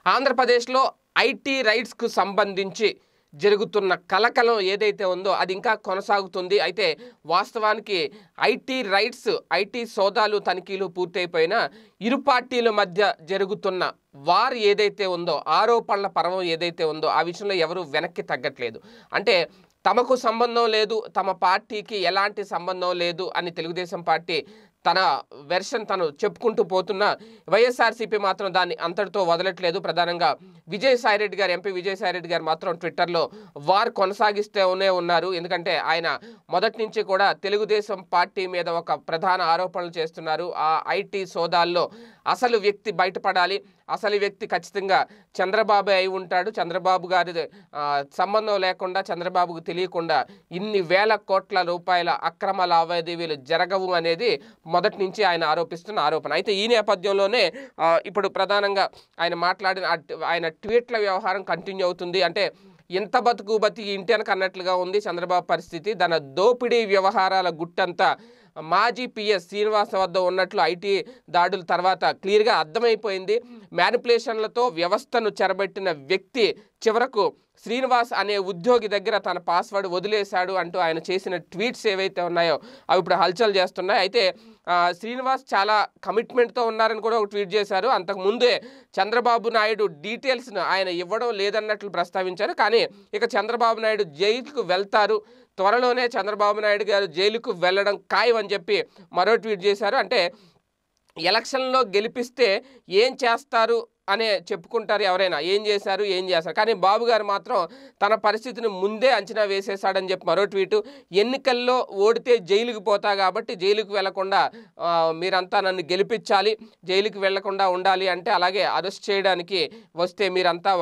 ఆంధ్రప్రదేశ్లో ఐటీ రైట్స్కు సంబంధించి జరుగుతున్న కలకలం ఏదైతే ఉందో అది ఇంకా కొనసాగుతుంది. అయితే వాస్తవానికి ఐటీ రైట్స్, ఐటీ సోదాలు, తనిఖీలు పూర్తయిపోయినా ఇరు పార్టీల మధ్య జరుగుతున్న వార్ ఏదైతే ఉందో, ఆరోపణల పర్వం ఏదైతే ఉందో ఆ విషయంలో ఎవరు వెనక్కి తగ్గట్లేదు. అంటే తమకు సంబంధం లేదు, తమ పార్టీకి ఎలాంటి సంబంధం లేదు అని తెలుగుదేశం పార్టీ తన వెర్షన్ తను చెప్పుకుంటూ పోతున్న వైఎస్ఆర్సీపీ మాత్రం దాన్ని అంతటితో వదలట్లేదు. ప్రధానంగా విజయసాయిరెడ్డి గారు, ఎంపీ విజయసాయిరెడ్డి గారు మాత్రం ట్విట్టర్లో వార్ కొనసాగిస్తూనే ఉన్నారు. ఎందుకంటే ఆయన మొదటి నుంచి కూడా తెలుగుదేశం పార్టీ మీద ఒక ప్రధాన ఆరోపణలు చేస్తున్నారు. ఆ ఐటీ సోదాల్లో అసలు వ్యక్తి బయటపడాలి, అసలు వ్యక్తి ఖచ్చితంగా చంద్రబాబు అయి ఉంటాడు, చంద్రబాబు గారి సంబంధం లేకుండా, చంద్రబాబుకు తెలియకుండా ఇన్ని వేల కోట్ల రూపాయల అక్రమ లావాదేవీలు జరగవు అనేది మొదటి నుంచి ఆయన ఆరోపిస్తున్న ఆరోపణ. అయితే ఈ నేపథ్యంలోనే ఇప్పుడు ప్రధానంగా ఆయన మాట్లాడిన ఆయన ట్వీట్ల వ్యవహారం కంటిన్యూ అవుతుంది. అంటే ఎంత బతుకు బతికి ఇంటి వెనక అన్నట్లుగా ఉంది చంద్రబాబు పరిస్థితి. తన దోపిడీ వ్యవహారాల గుట్టంతా మాజీ పిఎస్ శ్రీనివాస్ వద్ద ఉన్నట్లు ఐటీ దాడుల తర్వాత క్లియర్గా అర్థమైపోయింది. మ్యానిపులేషన్లతో వ్యవస్థను చెరబెట్టిన వ్యక్తి చివరకు శ్రీనివాస్ అనే ఉద్యోగి దగ్గర తన పాస్వర్డ్ వదిలేశాడు అంటూ ఆయన చేసిన ట్వీట్స్ ఏవైతే ఉన్నాయో అవి ఇప్పుడు హల్చల్ చేస్తున్నాయి. అయితే శ్రీనివాస్ చాలా కమిట్మెంట్తో ఉన్నారని కూడా ఒక ట్వీట్ చేశారు. అంతకుముందే చంద్రబాబు నాయుడు డీటెయిల్స్ను ఆయన ఇవ్వడం లేదన్నట్లు ప్రస్తావించారు. కానీ ఇక చంద్రబాబు నాయుడు జైలుకు వెళ్తారు, త్వరలోనే చంద్రబాబు నాయుడు గారు జైలుకు వెళ్ళడం ఖాయం అని చెప్పి మరో ట్వీట్ చేశారు. అంటే ఎలక్షన్లో గెలిపిస్తే ఏం చేస్తారు అనే చెప్పుకుంటారు ఎవరైనా, ఏం చేశారు కానీ బాబు గారు మాత్రం తన పరిస్థితిని ముందే అంచనా వేసేశాడని చెప్పి మరో ట్వీటు. ఎన్నికల్లో ఓడితే జైలుకి పోతా కాబట్టి జైలుకు వెళ్లకుండా మీరంతా నన్ను గెలిపించాలి, జైలుకి వెళ్లకుండా ఉండాలి అంటే, అలాగే అరెస్ట్ చేయడానికి వస్తే మీరంతా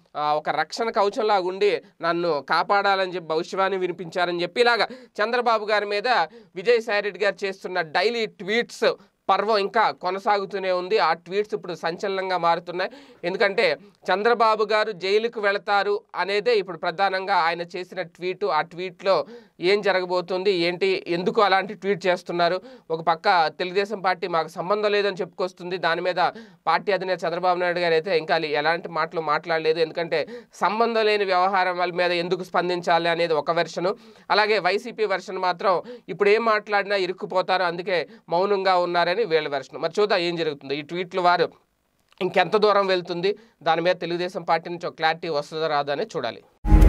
ఒక రక్షణ కవచంలాగా ఉండి నన్ను కాపాడాలని చెప్పి భవిష్యవాణి వినిపించారని చెప్పి ఇలాగా చంద్రబాబు గారి మీద విజయసాయిరెడ్డి గారు చేస్తున్న డైలీ ట్వీట్స్ పర్వం ఇంకా కొనసాగుతూనే ఉంది. ఆ ట్వీట్స్ ఇప్పుడు సంచలనంగా మారుతున్నాయి. ఎందుకంటే చంద్రబాబు గారు జైలుకు వెళతారు అనేదే ఇప్పుడు ప్రధానంగా ఆయన చేసిన ట్వీటు. ఆ ట్వీట్లో ఏం జరగబోతుంది, ఏంటి, ఎందుకు అలాంటి ట్వీట్ చేస్తున్నారు? ఒక పక్క తెలుగుదేశం పార్టీ మాకు సంబంధం లేదని చెప్పుకొస్తుంది. దాని మీద పార్టీ అధినేత చంద్రబాబు నాయుడు గారు అయితే ఇంకా ఎలాంటి మాటలు మాట్లాడలేదు. ఎందుకంటే సంబంధం లేని వ్యవహారం మీద ఎందుకు స్పందించాలి అనేది ఒక వెర్షను. అలాగే వైసీపీ వెర్షన్ మాత్రం ఇప్పుడు ఏం మాట్లాడినా ఇరుక్కుపోతారు, అందుకే మౌనంగా ఉన్నారని వీళ్ళ వెర్షన్. మరి చూద్దాం ఏం జరుగుతుంది. ఈ ట్వీట్లు వారు ఇంకెంత దూరం వెళ్తుంది, దాని మీద తెలుగుదేశం పార్టీ నుంచి ఒక క్లారిటీ వస్తుందో రాదో అనేది చూడాలి.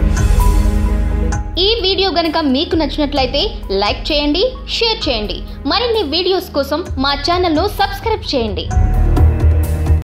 ఈ వీడియో గనుక మీకు నచ్చినట్లయితే లైక్ చేయండి, షేర్ చేయండి. మరిన్ని వీడియోస్ కోసం మా ఛానల్ను సబ్స్క్రైబ్ చేయండి.